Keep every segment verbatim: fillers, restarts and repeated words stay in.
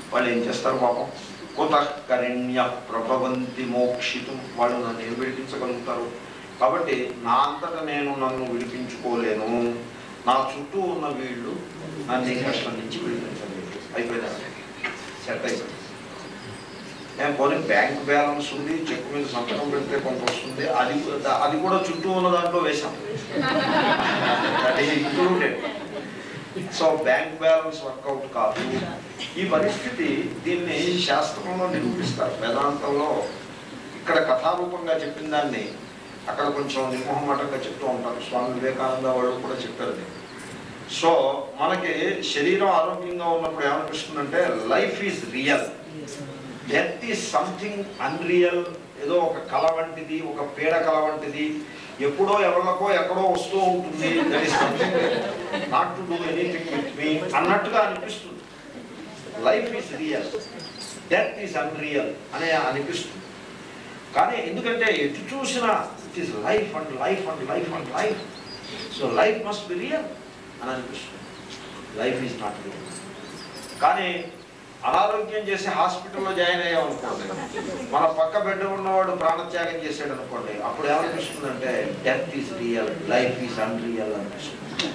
వాళ్ళు ఏం చేస్తారు పాపం? కుతఃకరిణ్య ప్రభవంతి మోక్షితం, వాళ్ళు నన్ను ఏం విడిపించగలుగుతారు? కాబట్టి నా అంతటా నేను నన్ను విడిపించుకోలేను, నా చుట్టూ ఉన్న వీళ్ళు నన్ను ఈ కష్టం నుంచి విడిపించలేదు. అయిపోయిందా? సెట్ అయిపోయింది. నేను పోనీ బ్యాంక్ బ్యాలెన్స్ ఉంది, చెక్ మీద సంతకం పెడితే కొంత వస్తుంది, అది అది కూడా చుట్టూ ఉన్న దాంట్లో వేసాం, అది included. So bank balance work out కాదు. ఈ పరిస్థితి దీన్ని శాస్త్రంలో నిరూపిస్తారు. వేదాంతంలో ఇక్కడ కథారూపంగా చెప్పిన దాన్ని అక్కడ కొంచెం నిర్మోహమాటంగా చెప్తూ ఉంటారు. స్వామి వివేకానంద వాళ్ళు కూడా చెప్పారు. సో మనకి శరీరం ఆరోగ్యంగా ఉన్నప్పుడు ఏమనిపిస్తుందంటే life is real, death is something unreal, ఏదో ఒక కళ వంటిది, ఒక పీడ కళ వంటిది, ఎప్పుడో ఎవరికో ఎక్కడో వస్తూ ఉంటుంది, that is something not to do anything with me అన్నట్టుగా అనిపిస్తుంది. Life is real, death is unreal అనే అనిపిస్తుంది. కానీ ఎందుకంటే ఎటు చూసినా it is life and life and life and life, so life must be real అని అనిపిస్తుంది. Life is not real. కానీ అనారోగ్యం చేసి హాస్పిటల్లో జాయిన్ అయ్యామనుకోండి, మన పక్క బెడ్ ఉన్నవాడు ప్రాణత్యాగం చేసాడు అనుకోండి, అప్పుడు ఏమనిపిస్తుందంటే death is real, life is unreal అనిపిస్తుంది.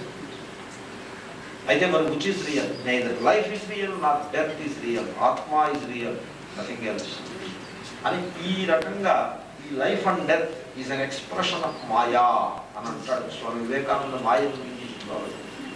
అయితే మరి which is real? Neither life is real not death is real, atma is real, nothing else అని. ఈ రకంగా ఈ life and death is an expression of maya అని అంటాడు స్వామి వివేకానంద. మాయను గురించి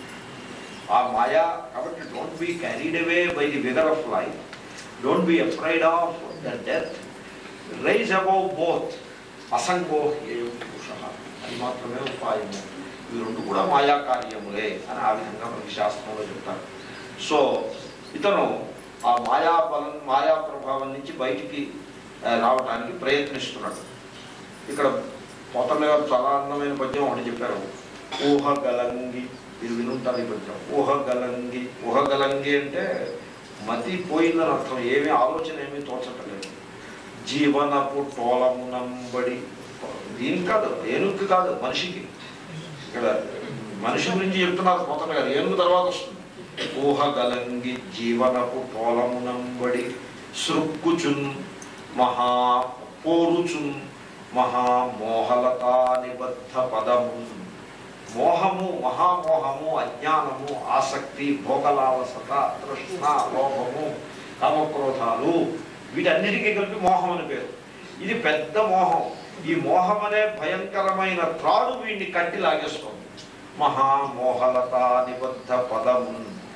ఆ మాయా. కాబట్టి don't be carried away by the vigour of life, don't be afraid of the death, rise above both, అసంగో ఏం పురుష, అది మాత్రమే ఉపాయము. ఈ రెండు కూడా మాయా కార్యములే అని ఆ విధంగా మనకి శాస్త్రంలో చెప్తారు. సో ఇతను ఆ మాయా బలం, మాయా ప్రభావం నుంచి బయటికి రావడానికి ప్రయత్నిస్తున్నాడు. ఇక్కడ మొత్తం చాలా అందమైన పద్యం ఒకటి చెప్పారు, ఊహగలంగి. మీరు వినుంటారు ఈ పద్యం. ఊహగలంగి, ఊహగలంగి అంటే మతి పోయిందని అర్థం, ఏమీ ఆలోచన ఏమీ తోచటలేదు. జీవనపు టోలమునంబడి, దీనికి కాదు, ఏనుగుకి కాదు, మనిషికి. ఇక్కడ మనిషి గురించి చెప్తున్నారు పోతన గారు, ఏనుగు తర్వాత వస్తుంది. ఊహగలంగి జీవనపు టోలమునంబడి సృక్కుచున్ మహా పోరుచున్ మహామోహలతా నిబద్ధ పదము. మోహము, మహామోహము, అజ్ఞానము, ఆసక్తి, భోగలాలసత, తృష్ణ, లోభము, కామక్రోధాలు, వీటన్నిటికీ కలిపి మోహం అని పేరు. ఇది పెద్ద మోహం. ఈ మోహం అనే భయంకరమైన త్రాడు వీడిని కట్టి లాగేస్తుంది. మహామోహలతా నిబద్ధ పదము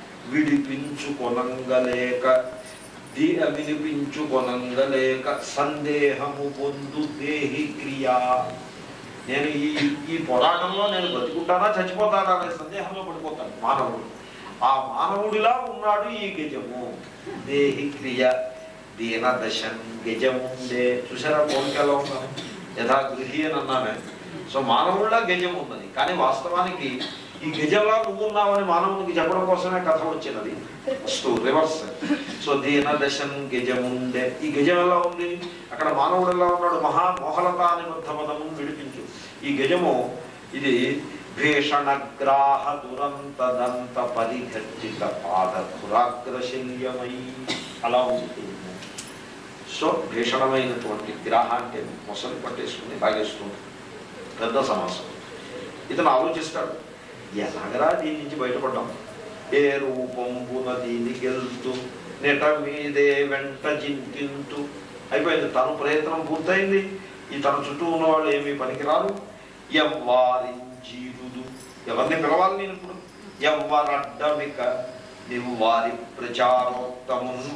విడిపించుకొనంగలేక, దీ వినిపించుకొనంగలేక సందేహము పొందు దేహి క్రియా. నేను ఈ ఈ పోరాటంలో నేను బతుకుంటానా చచ్చిపోతానా అనే సందేహంలో పడిపోతాను మానవుడు. ఆ మానవుడిలా ఉన్నాడు ఈ గజము. దేహి క్రియ దీన దశన్ గజముండే. చూసారా పోలికలో ఉన్నాను, యథా గృహి అని అన్నానే. సో మానవుడిలా గజం ఉన్నది, కానీ వాస్తవానికి ఈ గజంలా నువ్వు ఉన్నావని మానవునికి చెప్పడం కోసమే కథ వచ్చినది. First reverse. సో దీన దశన్ గజముండే, ఈ గజం ఎలా ఉంది, అక్కడ మానవుడు ఎలా ఉన్నాడు, మహామోహలతా నిబద్ధ పదమును విడిపించు. ఈ గజము ఇది భీషణగ్రాహ దురంత దంత పరిఘర్జిత పాద పురాగ్రశల్యమై అలా ఉంటుంది. సో భీషణమైనటువంటి గ్రాహ అంటే మొసలి పట్టేసుకుని లాగేస్తుంది, పెద్ద సమాసం. ఇతను ఆలోచిస్తాడు, ఎలాగరా దీని నుంచి బయటపడ్డాం? ఏ రూపంబున దీని గెలుతూ నెట మీదే వెంట జింకింటూ. అయిపోయింది, తను ప్రయత్నం పూర్తయింది. ఈ తన చుట్టూ ఉన్న వాళ్ళు ఏమీ పనికిరారు. ఎవ్వారింజీరుదు, ఎవరిని పిలవాలి నేను ఇప్పుడు? ఎవ్వరడ్డమిక నీవు వారి ప్రచారోత్తమున్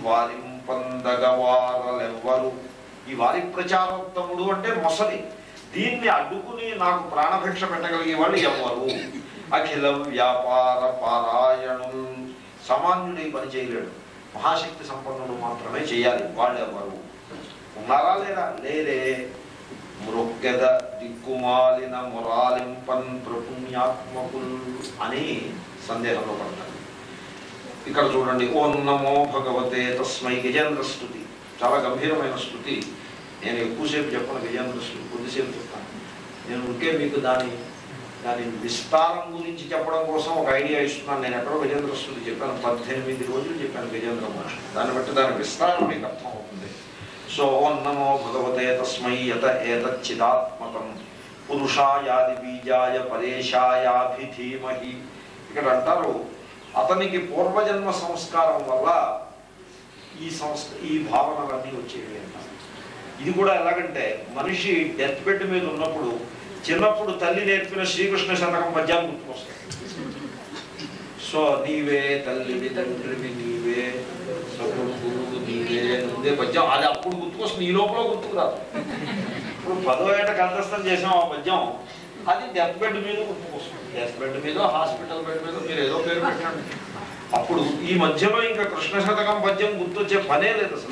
వారింపందగవారలెవ్వరు. ఈ వారి ప్రచారోత్తముడు అంటే మొసలి. దీన్ని అడ్డుకుని నాకు ప్రాణభిక్ష పెట్టగలిగే వాళ్ళు ఎవ్వరు? అఖిల వ్యాపార పారాయణులు. సామాన్యుడు ఈ పని చేయలేడు, మహాశక్తి సంపన్నుడు మాత్రమే చేయాలి. వాళ్ళు ఎవరు? ఉన్నారా లేరా? లేరే. మృగద దిక్కుమాలిన మురాలింపన్ ప్రపుణ్యాత్మకులు అని సందేహంలో పడతారు. ఇక్కడ చూడండి, ఓం నమో భగవతే తస్మై. గజేంద్ర స్తుతి చాలా గంభీరమైన స్తుతి. నేను ఎక్కువసేపు చెప్పను గజేంద్ర స్తుతి, కొద్దిసేపు చెప్తాను. నేను ఉంటే మీకు దాని దాని విస్తారం గురించి చెప్పడం కోసం ఒక ఐడియా ఇస్తున్నాను. నేను ఎక్కడో గజేంద్ర స్థుతి చెప్పాను, పద్దెనిమిది రోజులు చెప్పాను గజేంద్ర మోక్షం. దాన్ని బట్టి దాని విస్తారం మీకు అర్థం అవుతుంది. సో ఓం నమో భగవతే తస్మై యత ఏతచ్చిదాత్మకం పురుషాయాది బీజాయ పరేషాయాభిధీమహి. ఇక్కడ అంటారు అతనికి పూర్వజన్మ సంస్కారం వల్ల ఈ సంస్క ఈ భావనలన్నీ వచ్చేవి అంటారు. ఇది కూడా ఎలాగంటే మనిషి డెత్ బెడ్ మీద ఉన్నప్పుడు చిన్నప్పుడు తల్లి నేర్పిన శ్రీకృష్ణ శతకం పద్యాలు గుర్తుకొస్తాయి. సో నీవే తల్లివి తండ్రివి నీవే సగుడు గురువు నీవే నువ్వే పద్యం అది అప్పుడు గుర్తుకొస్తుంది, ఈ లోపల గుర్తుకురాదు. ఇప్పుడు పదో ఏట కంఠస్థం చేసాం ఆ పద్యం, అది డెత్ బెడ్ మీద గుర్తుకొస్తుంది. డెత్ బెడ్ మీద హాస్పిటల్ బెడ్ మీద మీరు ఏదో పేరు పెట్టండి. అప్పుడు ఈ మధ్యలో ఇంకా కృష్ణ శతకం పద్యం గుర్తొచ్చే పనే లేదు అసలు.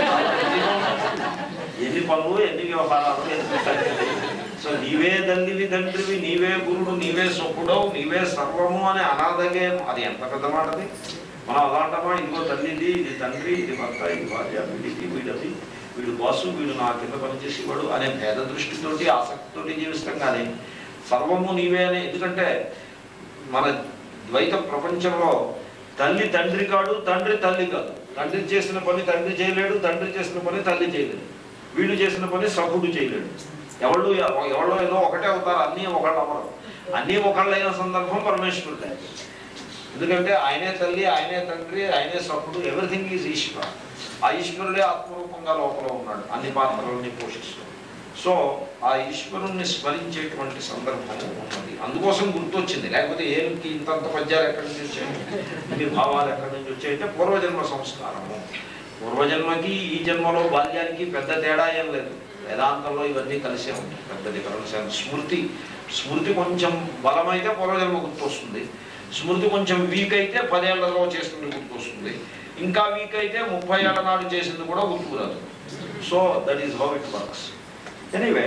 ఎన్ని పనులు ఎన్ని వ్యవహారాలు. సో నీవే తల్లివి తండ్రివి నీవే గురుడు నీవే సొప్పుడవు నీవే సర్వము అని అనాథగే అది ఎంత పెద్ద మాటది. మనం అలాంటమా ఇదిగో తల్లిది ఇది తండ్రి ఇది భర్త ఇది భార్య వీడిది వీడది వీడు బాసు వీడు నా కింద పనిచేసేవాడు అనే భేద దృష్టితోటి ఆసక్తితోటి జీవిస్తాం. కానీ సర్వము నీవే అని, ఎందుకంటే మన ద్వైత ప్రపంచంలో తల్లి తండ్రి కాడు తండ్రి తల్లి కాదు. తండ్రి చేసిన పని తండ్రి చేయలేడు, తండ్రి చేసిన పని తల్లి చేయలేడు, వీడు చేసిన పని సఖుడు చేయలేడు. ఎవళ్ళు ఎవరో ఏదో ఒకటే అవుతారు, అన్నీ ఒకళ్ళు అవ్వరు. అన్నీ ఒకళ్ళైన సందర్భం పరమేశ్వరుడే. ఎందుకంటే ఆయనే తల్లి ఆయనే తండ్రి ఆయనే సఖుడు, ఎవ్రీథింగ్ ఈజ్ ఈశ్వర. ఆ ఈశ్వరుడే ఆత్మరూపంగా లోపల ఉన్నాడు అన్ని పాత్రలని పోషిస్తూ. సో ఆ ఈశ్వరుణ్ణి స్మరించేటువంటి సందర్భము ఉన్నది. అందుకోసం గుర్తొచ్చింది. లేకపోతే ఏమిటి ఇంతంత పద్యాలు ఎక్కడి నుంచి వచ్చాయి, ఇన్ని భావాలు ఎక్కడి నుంచి వచ్చాయంటే పూర్వజన్మ సంస్కారము. పూర్వజన్మకి ఈ జన్మలో బాల్యానికి పెద్ద తేడా ఏం లేదు. వేదాంతంలో ఇవన్నీ కలిసే ఉంటాయి. పెద్ద డిఫరెన్స్. స్మృతి స్మృతి కొంచెం బలమైతే పూర్వజన్మ గుర్తొస్తుంది, స్మృతి కొంచెం వీక్ అయితే పదేళ్లలో చేసింది గుర్తొస్తుంది, ఇంకా వీక్ అయితే ముప్పై ఏళ్ల నాడు చేసింది కూడా గుర్తుకురాదు. So that is how it works. Anyway,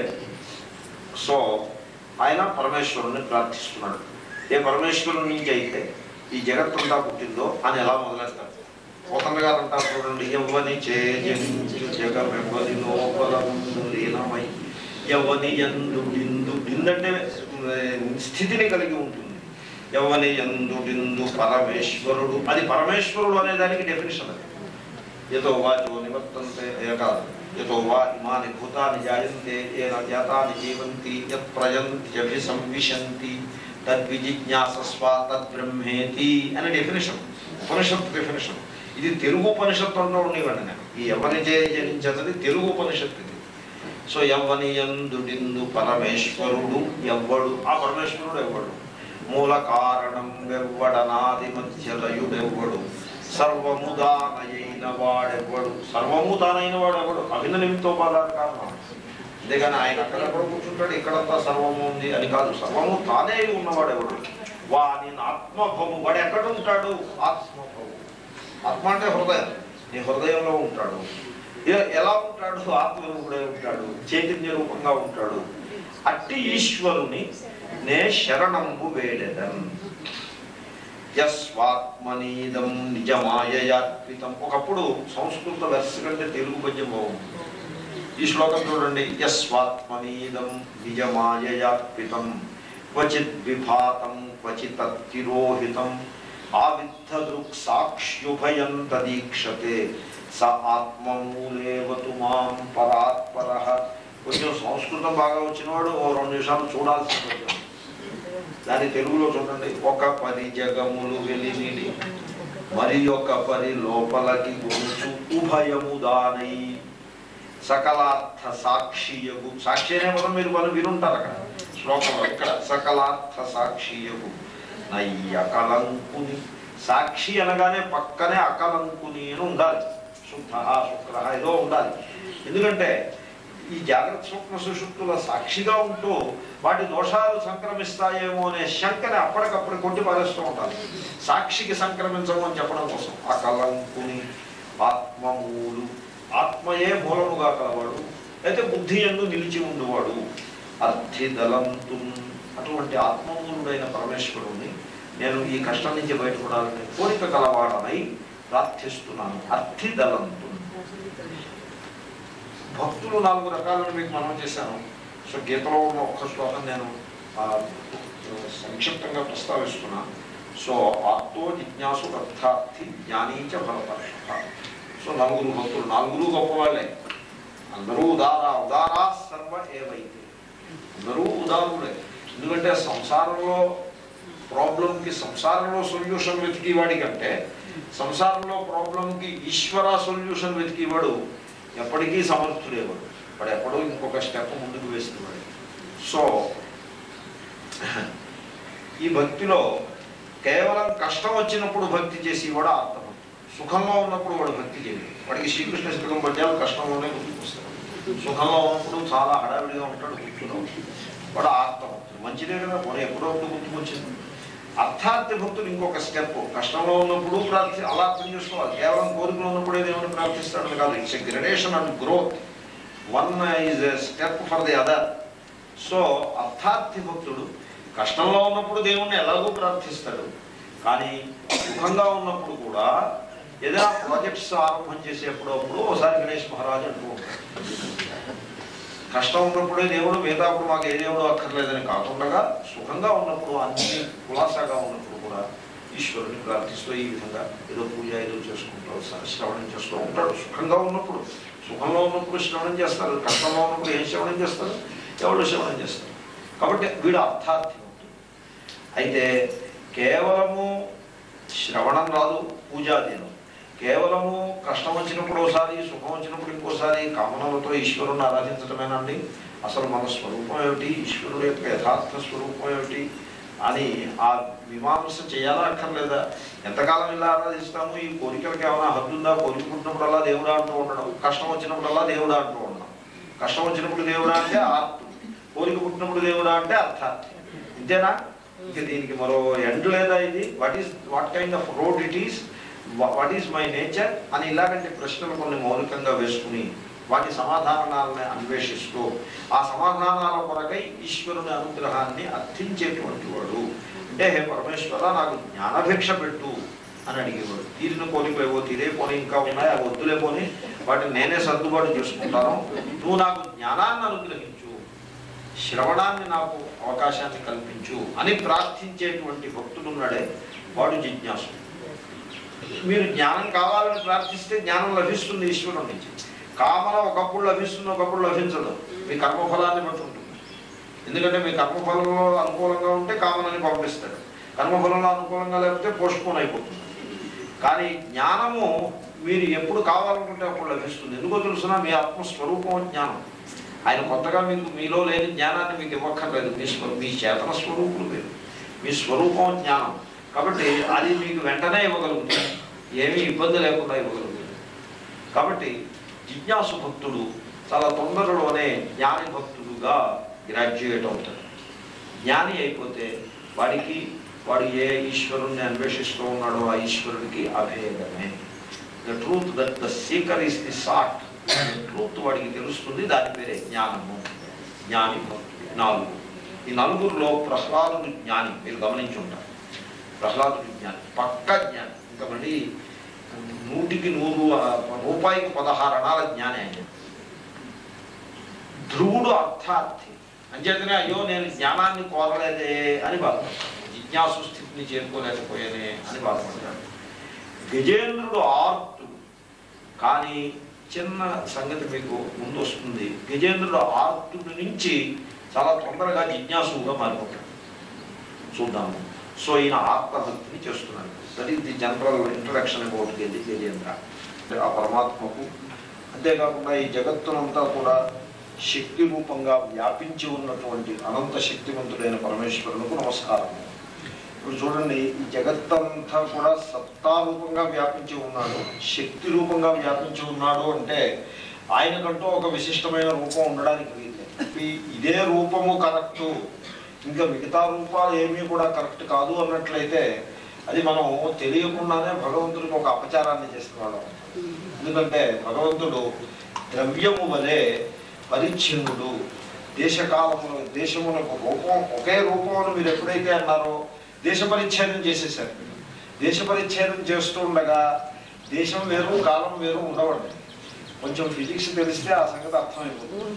so ఆయన పరమేశ్వరుణ్ణి ప్రార్థిస్తున్నాడు. ఏ పరమేశ్వరుని నుంచి అయితే ఈ జగత్తంతా పుట్టిందో అని ఎలా మొదలెడతారు. పోతన్న గారు అంటారు చూడండి, ఎవ్వని చేయించు జగమెవ్వని లోపలముందు లీనమై ఎవ్వని యందు బిందు. బిందంటే స్థితిని కలిగి ఉంటుంది. ఎవ్వని యందు బిందు పరమేశ్వరుడు, అది పరమేశ్వరుడు అనే దానికి డెఫినేషన్. అది యతో వాచో నివర్తంతే కాదు, యతో వా ఇమాని భూతాని జాయంతే ఏన జాతాని జీవంతి యత్ ప్రయంత్యభి సంవిశంతి తద్విజిజ్ఞాసస్వ తద్బ్రహ్మేతి అనే డెఫినేషన్, ఉపనిషత్తు డెఫినేషన్. ఇది తెలుగు ఉపనిషత్తు అంటూ ఉండేవాడిని నేను. ఈ ఎవరి జనించేది తెలుగు ఉపనిషత్తు ఇది. సో ఎవ్వని యందుడిందు పరమేశ్వరుడు ఎవ్వడు, ఆ పరమేశ్వరుడు ఎవ్వడు, మూల కారణం వెవ్వడనాది మధ్యలయుడెవ్వడు, సర్వము దానయైన వాడెవ్వడు. సర్వము తానైన వాడు ఎవడు, అభిన్న నిమిత్తోపాదాన కారణం. అంతేగాని ఆయన అక్కడెక్కడ కూర్చుంటాడు ఇక్కడంతా సర్వము ఉంది అని కాదు. సర్వము తానే ఉన్నవాడు ఎవడు. వాని ఆత్మభము, వాడు ఎక్కడ ఉంటాడు, ఆత్మభము. ఆత్మ అంటే హృదయం, నీ హృదయంలో ఉంటాడు. ఎలా ఉంటాడు, ఆత్మరూపుడే ఉంటాడు, చైతన్య రూపంగా ఉంటాడు. అట్టి ఈశ్వరుని నే శరణంబు వేడెదన్. యస్వాత్మనీదం నిజమాయయార్పితం. ఒకప్పుడు సంస్కృత వెర్స్ కంటే తెలుగు పద్యం బాగుంది. ఈ శ్లోకం చూడండి. యస్వాత్మనీదం నిజమాయయార్పితం క్వచిత్ విభాతం క్వచిత్ తిరోహితం ఆవిద్ధ దృక్ సాక్ష్యుభయం తదీక్షతే స ఆత్మమూలేవతు మాం పరాత్పరః. కొంచెం సంస్కృతం బాగా వచ్చినవాడు ఓ రెండు నిమిషాలు చూడాల్సి ఉంటుంది. దాని తెలుగులో చూడండి. ఒక పరి జగములు వెలిమిడి మరి ఒక పరి లోపలికి గొంచు ఉభయము దానై సకలార్థ సాక్షియగు. సాక్షి అనే పదం మీరు మనం వినుంటారు అక్కడ శ్లోకంలో. ఇక్కడ సకలార్థ సాక్షియగు నయ్య అకలంకుని. సాక్షి అనగానే పక్కనే అకలంకుని అని ఉండాలి. శుద్ధ శుక్ర ఏదో ఉండాలి. ఎందుకంటే ఈ జాగ్రత్త స్వప్న సుషుప్తుల సాక్షిగా ఉంటూ వాటి దోషాలు సంక్రమిస్తాయేమో అనే శంకని అప్పటికప్పుడు కొట్టి పారేస్తూ ఉంటారు. సాక్షికి సంక్రమించము అని చెప్పడం కోసం. అకలంకుని ఆత్మమూలు, ఆత్మయే మూలముగా కలవాడు, అయితే బుద్ధి యందు నిలిచి ఉండువాడు. అర్థిదలంతు, అటువంటి ఆత్మమూలుడైన పరమేశ్వరుణ్ణి నేను ఈ కష్టం నుంచి బయటపడాలని కోరిక కలవాడనై ప్రార్థిస్తున్నాను. అర్థిదలంతు. భక్తులు నాలుగు రకాలను మీకు మనం చేశాను. సో గీతలో ఉన్న ఒక్క శ్లోకం నేను సంక్షిప్తంగా ప్రస్తావిస్తున్నా. సో ఆత్తో జిజ్ఞాసు అర్థార్థి జ్ఞానీచ ఫలపర్ష. సో నలుగురు భక్తులు, నలుగురు గొప్పవాళ్ళే, అందరూ ఉదార ఉదారా సర్వ ఏవైతే, అందరూ ఉదారులే. ఎందుకంటే సంసారంలో ప్రాబ్లంకి సంసారంలో సొల్యూషన్ వెతికేవాడి కంటే సంసారంలో ప్రాబ్లంకి ఈశ్వర సొల్యూషన్ వెతికేవాడు ఎప్పటికీ సమర్థుడేవాడు. వాడు ఎప్పుడో ఇంకొక స్టెప్ ముందుకు వేస్తున్నాడు. సో ఈ భక్తిలో కేవలం కష్టం వచ్చినప్పుడు భక్తి చేసేవాడు ఆత్మభక్తి. సుఖంలో ఉన్నప్పుడు వాడు భక్తి చేయడు. వాడికి శ్రీకృష్ణ శతకం పద్యాలు కష్టంలోనే గుర్తుకొస్తాడు. సుఖంలో ఉన్నప్పుడు చాలా హడావిడిగా ఉంటాడు, కూర్చుని ఉంటాడు. వాడు ఆత్మభక్తుడు. మంచిదే కదా, మనం ఎప్పుడో గుర్తుకొచ్చింది. అర్థార్థి భక్తులు ఇంకొక స్టెప్, కష్టంలో ఉన్నప్పుడు ప్రార్థి అలా అర్థం చేసుకోవాలి. కేవలం కోరికలో ఉన్నప్పుడు ఏదేమైనా ప్రార్థిస్తాడని కాదు. It's a gradation and growth. One is a step for the other. So అర్థార్థి భక్తుడు కష్టంలో ఉన్నప్పుడు దేవుణ్ణి ఎలాగో ప్రార్థిస్తాడు, కానీ సుఖంగా ఉన్నప్పుడు కూడా ఏదైనా ప్రాజెక్ట్స్ ఆరంభం చేసేప్పుడు అప్పుడు ఒకసారి గణేష్ మహారాజ్ అంటూ ఉంటాడు. కష్టం ఉన్నప్పుడే దేవుడు, మిగతాప్పుడు మాకు ఏ దేవుడు అక్కర్లేదని కాకుండా సుఖంగా ఉన్నప్పుడు అన్ని కులాసాగా ఉన్నప్పుడు కూడా ఈశ్వరుని ప్రార్థిస్తూ ఈ విధంగా ఏదో పూజ ఏదో చేసుకుంటూ శ్రవణం చేస్తూ ఉంటాడు. సుఖంగా ఉన్నప్పుడు, సుఖంలో ఉన్నప్పుడు శ్రవణం చేస్తారు, కష్టంలో ఉన్నప్పుడు ఏం శ్రవణం చేస్తారు, ఎవరు శ్రవణం చేస్తారు. కాబట్టి వీడు అర్థార్థి. అయితే కేవలము శ్రవణం రాదు, పూజాదీనం. కేవలము కష్టం వచ్చినప్పుడు ఒకసారి, సుఖం వచ్చినప్పుడు ఇంకోసారి కామనలతో ఈశ్వరుని ఆరాధించడమేనండి అసలు మన స్వరూపం ఏమిటి, ఈశ్వరుడు యొక్క యథార్థ స్వరూపం ఏమిటి అని ఆ మీమాంస చేయాలా అక్కర్లేదా? ఎంతకాలం ఇలా ఆరాధిస్తాము? ఈ కోరికలకి ఏమైనా హద్దుందా? కోరిక పుట్టినప్పుడల్లా దేవుడా అంటూ ఉండడం, కష్టం వచ్చినప్పుడల్లా దేవుడా అంటూ ఉండడం. కష్టం వచ్చినప్పుడు దేవుడా అంటే ఆర్తు, కోరిక పుట్టినప్పుడు దేవుడా అంటే అర్థార్థి. ఇంతేనా? ఇంకా దీనికి మరో ఎండ్ లేదా? ఇది what is what kind of road it is, what is my nature అని ఇలాగంటే ప్రశ్నలు కొన్ని మౌలికంగా వేసుకుని వాటి సమాధానాలను అన్వేషిస్తూ ఆ సమాధానాల కొరకై ఈశ్వరుని అనుగ్రహాన్ని అర్థించేటువంటి వాడు. అంటే హే పరమేశ్వర నాకు జ్ఞానభిక్ష పెట్టు అని అడిగేవాడు. తీరిన కోరికలు ఏవో తీరే పోనీ, ఇంకా ఉన్నాయి, అవి వద్దులే పోనీ, వాటిని నేనే సర్దుబాటు చేసుకుంటాను, నువ్వు నాకు జ్ఞానాన్ని అనుగ్రహించు, శ్రవణాన్ని నాకు అవకాశాన్ని కల్పించు అని ప్రార్థించేటువంటి భక్తుడున్నాడే వాడు జిజ్ఞాసు. మీరు జ్ఞానం కావాలని ప్రార్థిస్తే జ్ఞానం లభిస్తుంది ఈశ్వరుడి నుంచి. కామన ఒకప్పుడు లభిస్తుంది, ఒకప్పుడు లభించదు. మీ కర్మఫలాన్ని బట్టి ఉంటుంది. ఎందుకంటే మీ కర్మఫలంలో అనుకూలంగా ఉంటే కామనని పంపిస్తాడు, కర్మఫలంలో అనుకూలంగా లేకపోతే పోస్ట్పోన్ అయిపోతుంది. కానీ జ్ఞానము మీరు ఎప్పుడు కావాలనుకుంటే అప్పుడు లభిస్తుంది. ఎందుకో తెలుసునా? మీ ఆత్మస్వరూపం జ్ఞానం. ఆయన కొత్తగా మీకు మీలో లేని జ్ఞానాన్ని మీకు ఇవ్వక్కర్లేదు. మీ స్వ మీ చేతన స్వరూపులు మీరు, మీ స్వరూపం జ్ఞానం. కాబట్టి అది మీకు వెంటనే ఇవ్వగలుగుతుంది, ఏమీ ఇబ్బంది లేకుండా ఇవ్వగలుగుతుంది. కాబట్టి జిజ్ఞాసు భక్తుడు చాలా తొందరలోనే జ్ఞాని భక్తుడుగా గ్రాడ్యుయేట్ అవుతాడు. జ్ఞాని అయిపోతే వాడికి వాడు ఏ ఈశ్వరుణ్ణి అన్వేషిస్తూ ఉన్నాడో ఆ ఈశ్వరుడికి అభేదమే. The truth that the seeker is the sought, truth వాడికి తెలుస్తుంది. దాని పేరే జ్ఞానము. జ్ఞాని భక్తుడు నాలుగు. ఈ నలుగురిలో ప్రహ్లాదుడు జ్ఞాని, మీరు గమనించి ఉంటారు. ప్రహ్లాదుడు జ్ఞాని, పక్క జ్ఞాని. ఇంకా మళ్ళీ నూటికి నూరు రూపాయికి పదహారు అణాల జ్ఞాని ఆయన. ధ్రువుడు అర్థార్థి. అంచేతనే అయ్యో నేను జ్ఞానాన్ని కోరలేదే అని బాధపడతాడు, జిజ్ఞాసు స్థితిని చేరుకోలేకపోయానే అని బాధపడతాడు. గజేంద్రుడు ఆర్తుడు. కానీ చిన్న సంగతి మీకు ముందు వస్తుంది. గజేంద్రుడు ఆర్తుడి నుంచి చాలా తొందరగా జిజ్ఞాసుగా మారిపోతాడు. చూద్దాము. సో ఈయన ఆత్మభక్తిని చేస్తున్నాడు. That is the general introduction about Gajendra. ఆ పరమాత్మకు, అంతేకాకుండా ఈ జగత్తునంతా కూడా శక్తి రూపంగా వ్యాపించి ఉన్నటువంటి అనంత శక్తివంతుడైన పరమేశ్వరునికి నమస్కారం. ఇప్పుడు చూడండి, ఈ జగత్తంతా కూడా సత్తా రూపంగా వ్యాపించి ఉన్నాడు, శక్తి రూపంగా వ్యాపించి ఉన్నాడు. అంటే ఆయనకంటూ ఒక విశిష్టమైన రూపం ఉండడానికి వీలు. ఇదే రూపము కరెక్టు, ఇంకా మిగతా రూపాలు ఏమీ కూడా కరెక్ట్ కాదు అన్నట్లయితే అది మనం తెలియకుండానే భగవంతుడికి ఒక అపచారాన్ని చేసేవాళ్ళం. ఎందుకంటే భగవంతుడు ద్రవ్యము వలె పరిచ్ఛిన్నుడు. దేశకాలములు దేశములకు రూపం ఒకే రూపం అని మీరు ఎప్పుడైతే అన్నారో దేశ పరిచ్ఛేదం చేసేసారు. దేశ పరిచ్ఛేదం చేస్తూ ఉండగా దేశం వేరు కాలం వేరు ఉండవండి. కొంచెం ఫిజిక్స్ తెలిస్తే ఆ సంగతి అర్థమైపోతుంది.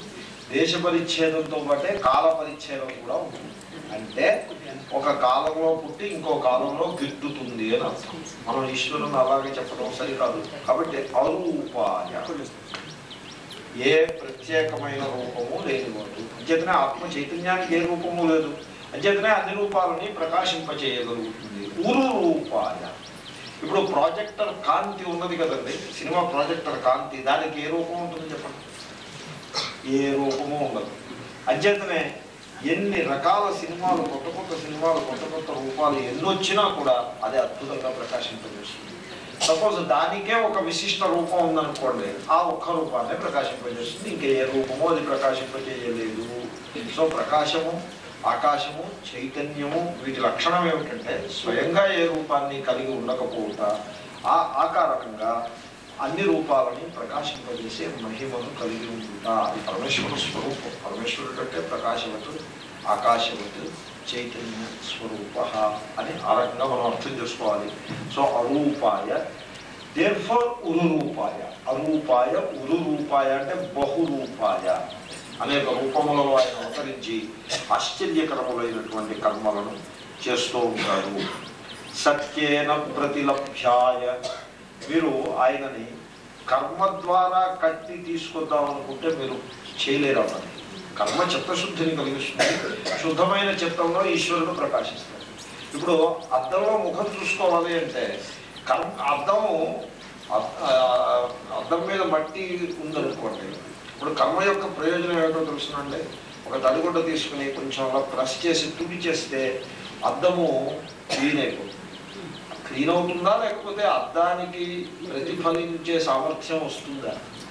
దేశ పరిచ్ఛేదంతో పాటే కాల పరిచ్ఛేదం కూడా ఉంటుంది. అంటే ఒక కాలంలో పుట్టి ఇంకో కాలంలో గిట్టుతుంది అని అర్థం. మనం ఈశ్వరుని అలాగే చెప్పడం సరికాదు. కాబట్టి అరూపాయ, ఏ ప్రత్యేకమైన రూపము లేనివాడు. అంచేతనే ఆత్మ చైతన్యానికి ఏ రూపము లేదు, అంచేతనే అన్ని రూపాలని ప్రకాశింపచేయగలుగుతుంది. ఉరు రూపాయ. ఇప్పుడు ప్రాజెక్టర్ కాంతి ఉన్నది కదండి, సినిమా ప్రాజెక్టర్ కాంతి, దానికి ఏ రూపం ఉంటుంది చెప్పండి? ఏ రూపము ఉండదు. అంచేతనే ఎన్ని రకాల సినిమాలు, కొత్త కొత్త సినిమాలు, కొత్త కొత్త రూపాలు ఎన్ని వచ్చినా కూడా అది అద్భుతంగా ప్రకాశింపజేస్తుంది. సపోజ్ దానికే ఒక విశిష్ట రూపం ఉందనుకోండి, ఆ ఒక్క రూపాన్ని ప్రకాశింపజేస్తుంది, ఇంకా ఏ రూపమో అది ప్రకాశింపజేయలేదు. సో ప్రకాశము, ఆకాశము, చైతన్యము, వీటి లక్షణం ఏమిటంటే స్వయంగా ఏ రూపాన్ని కలిగి ఉండకపోవుట, ఆ ఆకారకంగా అన్ని రూపాలని ప్రకాశింపజేసే మహిమను కలిగి ఉంటుట. అది పరమేశ్వర స్వరూపం. పరమేశ్వరుడు అంటే ప్రకాశవతు, ఆకాశవతు, చైతన్య స్వరూప అని ఆ రకంగా మనం అర్థం చేసుకోవాలి. So అరూపాయ, therefore ఉరురూపాయ. అరూపాయ, ఉరురూపాయ అంటే బహురూపాయ. అనేక రూపములలో ఆయన అవతరించి ఆశ్చర్యకరములైనటువంటి కర్మలను చేస్తూ ఉంటారు. సత్యేన ప్రతిలభ్యాయ. మీరు ఆయనని కర్మ ద్వారా కట్టి తీసుకొద్దాం అనుకుంటే మీరు చేయలేరు. అన్నది కర్మ చిత్తశుద్ధిని కలిగిస్తుంది. శుద్ధమైన చిత్తంలో ఈశ్వరుడు ప్రకాశిస్తాడు. ఇప్పుడు అద్దంలో ముఖం చూసుకోవాలి అంటే కర్మ, అద్దము అద్దం మీద మట్టి ఉందనుకోండి, ఇప్పుడు కర్మ యొక్క ప్రయోజనం ఏమిటో తెలుసునండి. ఒక తడిగుడ్డ తీసుకుని కొంచెం అలా ప్రెస్ చేసి తుడి చేస్తే అద్దము క్లీన్ అయిపోతుంది. క్లీన్ అవుతుందా, లేకపోతే అద్దానికి ప్రతిఫలించే సామర్థ్యం వస్తుందా?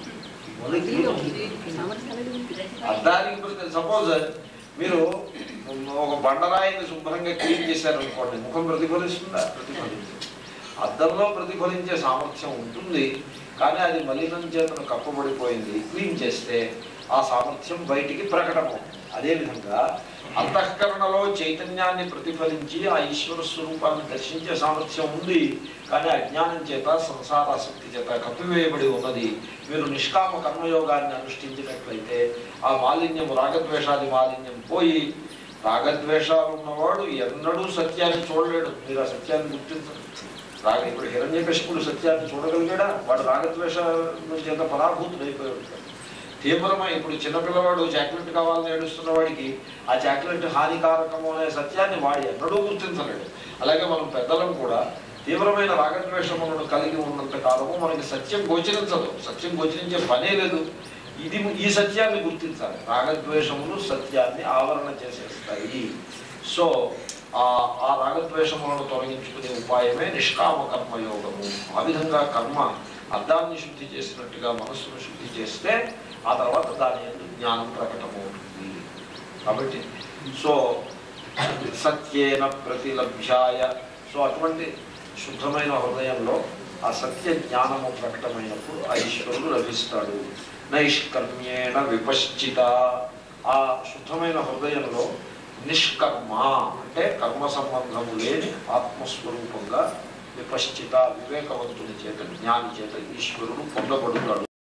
అద్దానికి ప్రతి సపోజ్ మీరు ఒక బండరాయిని శుభ్రంగా క్లీన్ చేశారనుకోండి, ముఖం ప్రతిఫలిస్తుందా? ప్రతిఫలించదు. అద్దంలో ప్రతిఫలించే సామర్థ్యం ఉంటుంది, కానీ అది మలినం చేతను కప్పబడిపోయింది. క్లీన్ చేస్తే ఆ సామర్థ్యం బయటికి ప్రకటమవుతుంది. అదేవిధంగా అంతఃకరణలో చైతన్యాన్ని ప్రతిఫలించి ఆ ఈశ్వర స్వరూపాన్ని దర్శించే సామర్థ్యం ఉంది, కానీ అజ్ఞానం చేత, సంసారాసక్తి చేత కప్పివేయబడి ఉన్నది. మీరు నిష్కామ కర్మయోగాన్ని అనుష్ఠించినట్లయితే ఆ మాలిన్యం, రాగద్వేషాది మాలిన్యం పోయి, రాగద్వేషాలు ఉన్నవాడు ఎన్నడూ సత్యాన్ని చూడలేడు. మీరు ఆ సత్యాన్ని గుర్తించండి. రాగ ఇప్పుడు హిరణ్యకశిపుడు సత్యాన్ని చూడగలిగాడా? వాడు రాగద్వేషాల చేత పరాభూతుడు అయిపోయి ఉంటాడు. తీవ్రమై ఇప్పుడు చిన్నపిల్లవాడు చాక్లెట్ కావాలని ఏడుస్తున్న వాడికి ఆ చాక్లెట్ హానికారకము అనే సత్యాన్ని వాడు ఎన్నడూ గుర్తించలేడు. అలాగే మనం పెద్దలం కూడా తీవ్రమైన రాగద్వేషములను కలిగి ఉన్నంత కాలము మనకి సత్యం గోచరించదు. సత్యం గోచరించే పనే లేదు. ఇది ఈ సత్యాన్ని గుర్తించాలి. రాగద్వేషములు సత్యాన్ని ఆవరణ చేసేస్తాయి. సో ఆ రాగద్వేషములను తొలగించుకునే ఉపాయమే నిష్కామ కర్మయోగము. ఆ విధంగా కర్మ అర్థాన్ని శుద్ధి చేసినట్టుగా మనస్సును శుద్ధి చేస్తే ఆ తర్వాత దాని యందు జ్ఞానం ప్రకటమవుతుంది. కాబట్టి సో సత్యేన ప్రతిలభ్యాయ. సో అటువంటి శుద్ధమైన హృదయంలో ఆ సత్య జ్ఞానము ప్రకటమైనప్పుడు ఆ ఈశ్వరుడు లభిస్తాడు. నైష్కర్మ్యేణ విపశ్చిత. ఆ శుద్ధమైన హృదయంలో నిష్కర్మ అంటే కర్మ సంబంధము లేని ఆత్మస్వరూపంగా విపశ్చిత, వివేకవంతుని చేత, జ్ఞాని చేత ఈశ్వరుడు పొందబడుతాడు.